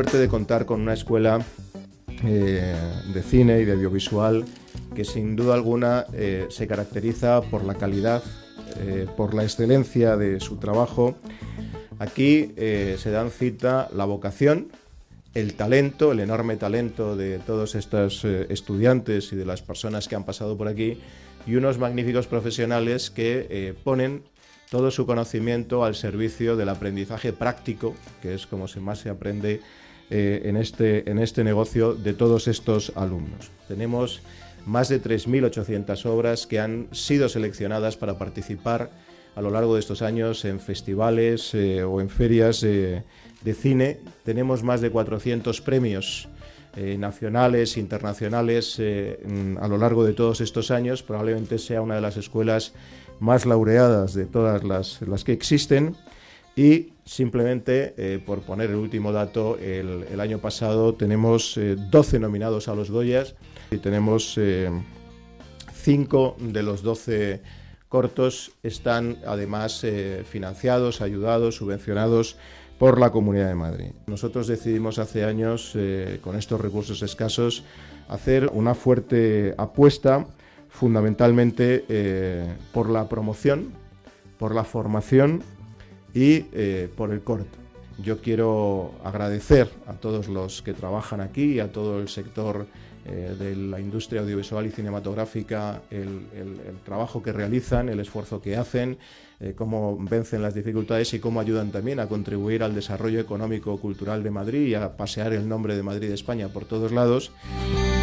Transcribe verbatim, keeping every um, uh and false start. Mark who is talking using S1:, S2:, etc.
S1: suerte de contar con una escuela eh, de cine y de audiovisual que sin duda alguna eh, se caracteriza por la calidad, eh, por la excelencia de su trabajo. Aquí eh, se dan cita la vocación, el talento, el enorme talento de todos estos eh, estudiantes y de las personas que han pasado por aquí, y unos magníficos profesionales que eh, ponen todo su conocimiento al servicio del aprendizaje práctico, que es como se más se aprende eh, en, este, en este negocio de todos estos alumnos. Tenemos más de tres mil ochocientas obras que han sido seleccionadas para participar a lo largo de estos años en festivales eh, o en ferias eh, de cine. Tenemos más de cuatrocientos premios eh, nacionales, internacionales eh, a lo largo de todos estos años. Probablemente sea una de las escuelas más laureadas de todas las, las que existen. Y simplemente, eh, por poner el último dato, el, el año pasado tenemos eh, doce nominados a los Goyas y tenemos eh, cinco de los doce cortos están además eh, financiados, ayudados, subvencionados por la Comunidad de Madrid. Nosotros decidimos hace años, eh, con estos recursos escasos, hacer una fuerte apuesta fundamentalmente eh, por la promoción, por la formación y eh, por el corto. Yo quiero agradecer a todos los que trabajan aquí y a todo el sector eh, de la industria audiovisual y cinematográfica el, el, el trabajo que realizan, el esfuerzo que hacen, eh, cómo vencen las dificultades y cómo ayudan también a contribuir al desarrollo económico-cultural de Madrid y a pasear el nombre de Madrid de España por todos lados.